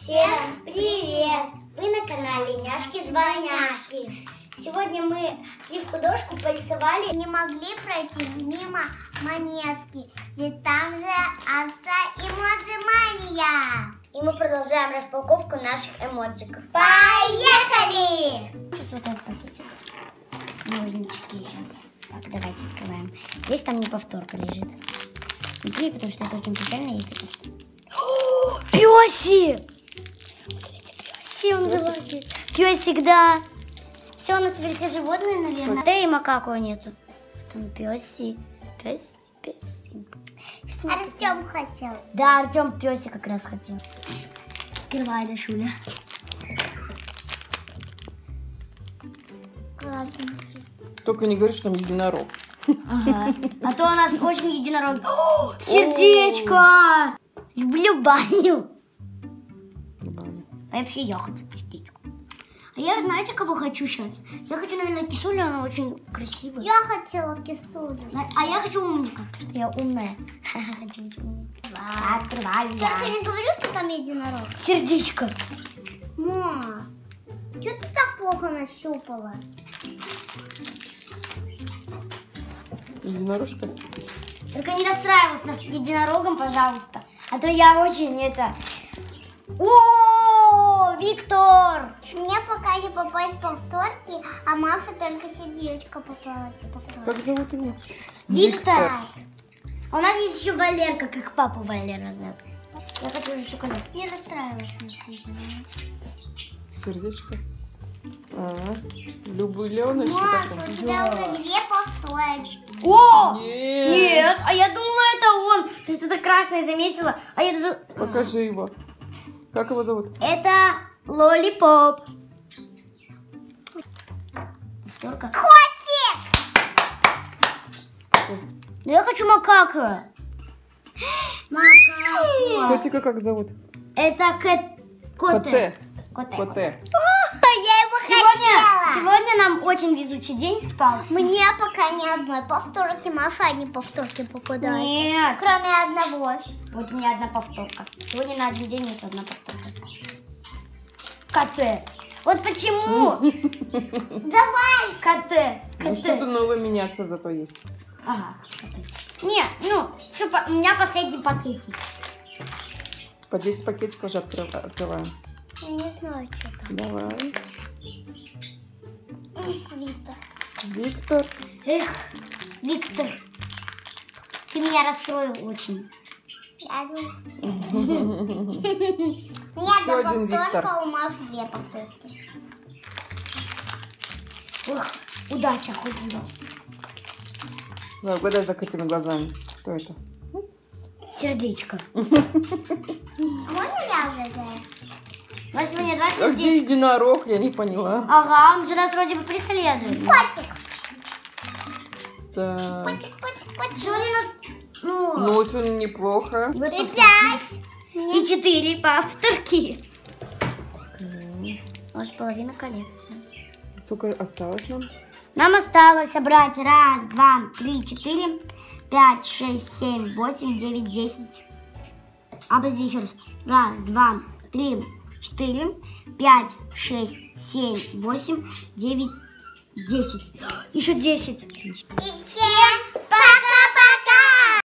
Всем привет! Вы на канале Няшки-двойняшки. Сегодня мы сливку-дошку порисовали. Не могли пройти мимо монетки, ведь там же акция Эмоджи-мания. И мы продолжаем распаковку наших эмоджиков. Поехали! Сейчас вот этот пакетик. Новенький сейчас. Так, давайте открываем. Здесь там не повторка лежит. Смотри, потому что это очень прикольно. Пёси! Пёси, он вылазит. Пёсик, да. Все, у нас теперь все животные, наверное. Да и макаку нету. Там пёси. Пёси. Артем хотел. Да, Артем пёси как раз хотел. Открывай, Дашуля. Только не говори, что там единорог. Ага. А то у нас очень единорог. О, сердечко! Люблю баню. А вообще я хочу сердечко. А я, знаете, кого хочу сейчас? Я хочу, наверное, кисулю, она очень красивая. Я хотела кисулю. А я хочу умника, потому что я умная. Хочу быть умной. Открываю. Только не говорю, что там единорог. Сердечко. Ма, что ты так плохо нащупала? Единорожка? Только не расстраивайся с единорогом, пожалуйста. А то я очень это... О, Виктор! Мне пока не попасть в повторки, а Маша только сердечко попалась в повторки. Как зовут его? Виктор! А у нас есть еще Валерка, как папу Валера зовут. Я хочу уже шоколад. Не расстраивайся. Сердечко. Влюблённый еще Маша, такой. у тебя уже 2 повторочки. О! Нет. Нет! А я думала, это он! Что-то красное заметила. А я даже... Покажи его. Как его зовут? Это Лолипоп. Повторка. Котик! Но я хочу макака. Макака. Котика как зовут? Это Коте. Коте. Я его хотела. Сегодня нам очень везучий день спался. Мне пока ни одной повторки, Маша одни повторки попадают. Нет. Кроме одного. Вот не одна повторка. Сегодня на один день есть одна повторка. Коте. Вот почему? Давай. Коте. Ну что-то новое меняться зато есть. Ага. Коте. Нет, ну, все, у меня последний пакетик. По 10 пакетиков уже открываем. Я не знаю, что там. Давай. Виктор. Виктор. Эх, Виктор, ты меня расстроил очень. Я думаю. У меня Еще одна один повторка, Виктор. у Маши 2 повторки. Ох, удача, хоть удача. Да, угадай закрытыми глазами. Кто это? Сердечко. Можно я угадаю? У нас сегодня 2 А сердечка. где единорог? Я не поняла. Ага, он же нас вроде бы преследует. Котик. Так. Котик. Сегодня нас... Ну, Ну, сегодня неплохо. вот И тут 5. и 4 повторки. Может, половина коллекции. Сколько осталось нам? Нам осталось собрать 1, 2, 3, 4, 5, 6, 7, 8, 9, 10. А подожди, еще раз. 1, 2, 3, 4, 5, 6, 7, 8, 9, 10. Еще 10. И все.